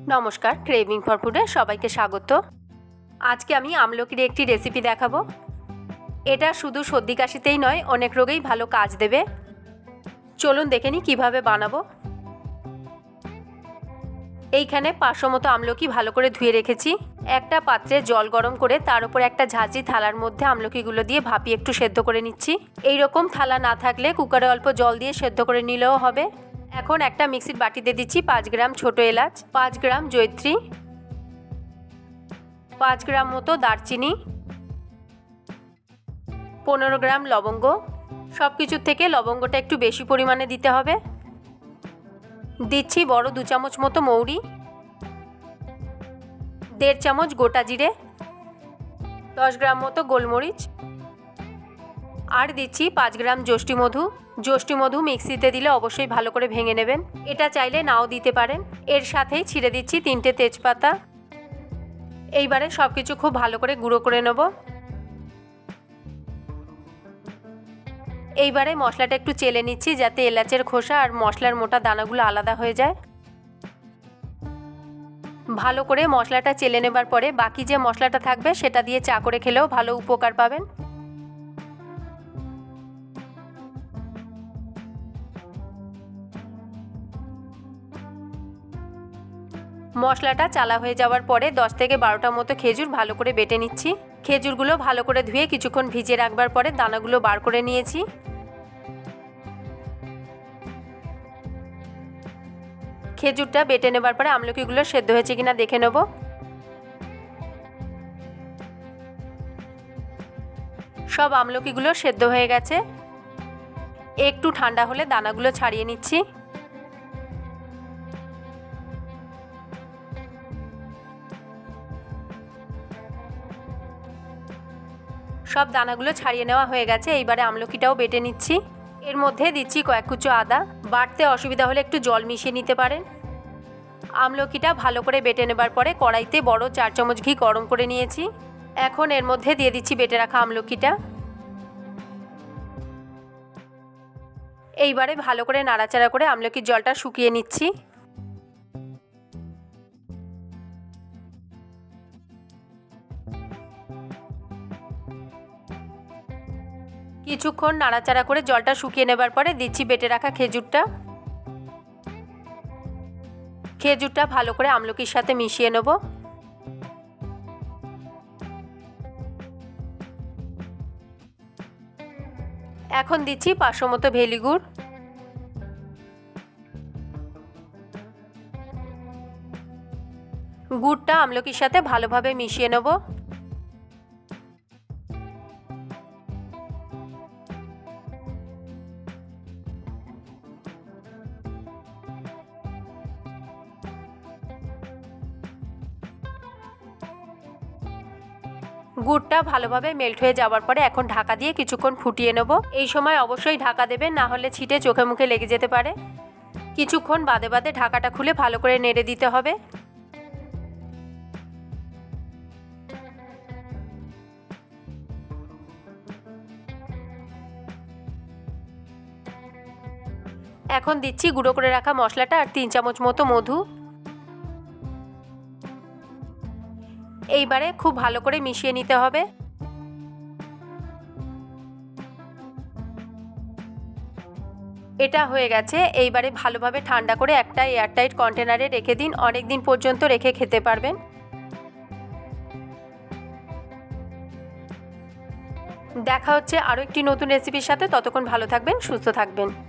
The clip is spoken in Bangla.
নমস্কার, ক্রেভিং ফর ফুডে সবাইকে স্বাগত। আজকে আমি আমলকির একটি রেসিপি দেখাবো। এটা শুধু সর্দি কাশিতেই নয়, অনেক রোগেই ভালো কাজ দেবে। চলুন দেখে নিই কীভাবে বানাবো। এইখানে 500 মতো আমলকি ভালো করে ধুয়ে রেখেছি। একটা পাত্রে জল গরম করে তার উপর একটা ঝাঁঝরি থালার মধ্যে আমলকিগুলো দিয়ে ভাপিয়ে একটু সেদ্ধ করে নিচ্ছি। এই রকম থালা না থাকলে কুকারে অল্প জল দিয়ে সেদ্ধ করে নিলেও হবে। এখন একটা মিক্সির বাটিতে দিচ্ছি 5 গ্রাম ছোট এলাচ, 5 গ্রাম জয়িত্রী, 5 গ্রাম মতো দারচিনি, 15 গ্রাম লবঙ্গ। সব কিছুর থেকে লবঙ্গটা একটু বেশি পরিমাণে দিতে হবে। দিচ্ছি বড় 2 চামচ মতো মৌরি, 1.5 চামচ গোটা জিরে, 10 গ্রাম মতো গোলমরিচ, আর দিচ্ছি 5 গ্রাম জষ্টি মধু। জষ্টি মধু মিক্সিতে দিলে অবশ্যই ভালো করে ভেঙে নেবেন, এটা চাইলে নাও দিতে পারেন। এর সাথেই ছিঁড়ে দিচ্ছি 3টে তেজপাতা। এইবারে সব কিছু খুব ভালো করে গুঁড়ো করে নেব। এইবারে মশলাটা একটু চেলে নিচ্ছি যাতে এলাচের খোসা আর মশলার মোটা দানাগুলো আলাদা হয়ে যায়। ভালো করে মশলাটা চেলে নেবার পরে বাকি যে মশলাটা থাকবে সেটা দিয়ে চা করে খেলেও ভালো উপকার পাবেন। মশলাটা চালা হয়ে যাওয়ার পরে 10 থেকে 12টা মতো খেজুর ভালো করে বেটে নিচ্ছি। খেজুরগুলো ভালো করে ধুয়ে কিছুক্ষণ ভিজিয়ে রাখবার পরে দানাগুলো বার করে নিয়েছি। খেজুরটা বেটে নেবার পরে আমলকিগুলো সেদ্ধ হয়েছে কিনা দেখে নেব। সব আমলকিগুলো সেদ্ধ হয়ে গেছে। একটু ঠান্ডা হলে দানাগুলো ছাড়িয়ে নিচ্ছি। সব দানাগুলো ছাড়িয়ে নেওয়া হয়ে গেছে। এইবারে আমলকিটাও বেটে নিচ্ছি। এর মধ্যে দিচ্ছি কয়েক কুচো আদা। বাটতে অসুবিধা হলে একটু জল মিশিয়ে নিতে পারেন। আমলকিটা ভালো করে বেটে নেবার পরে কড়াইতে বড় 4 চামচ ঘি গরম করে নিয়েছি। এখন এর মধ্যে দিয়ে দিচ্ছি বেটে রাখা আমলকিটা। এইবারে ভালো করে নাড়াচাড়া করে আমলকির জলটা শুকিয়ে নিচ্ছি। কিছুক্ষণ নাড়াচাড়া করে জলটা শুকিয়ে নেবার পরে দিচ্ছি বেটে রাখা খেজুরটা। খেজুরটা ভালো করে আমলকির সাথে মিশিয়ে নেব। এখন দিচ্ছি 500 মতো ভেলি গুড়। গুড়টা আমলকির সাথে ভালোভাবে মিশিয়ে নেব। গুড়টা ভালোভাবে মেল্ট হয়ে যাওয়ার পরে এখন ঢাকা দিয়ে কিছুক্ষণ ফুটিয়ে নেব। এই সময় অবশ্যই ঢাকা দেবেন, না হলে ছিটে চোখে মুখে লেগে যেতে পারে। কিছুক্ষণ বাদে বাদে ঢাকাটা খুলে ভালো করে নেড়ে দিতে হবে। এখন দিচ্ছি গুঁড়ো করে রাখা মশলাটা আর 3 চামচ মতো মধু। এইবারে খুব ভালো করে মিশিয়ে নিতে হবে। এটা হয়ে গেছে। এইবারে ভালোভাবে ঠান্ডা করে একটা এয়ারটাইট কন্টেনারে রেখে দিন। অনেক দিন পর্যন্ত রেখে খেতে পারবেন। দেখা হচ্ছে আরও একটি নতুন রেসিপির সাথে। ততক্ষণ ভালো থাকবেন, সুস্থ থাকবেন।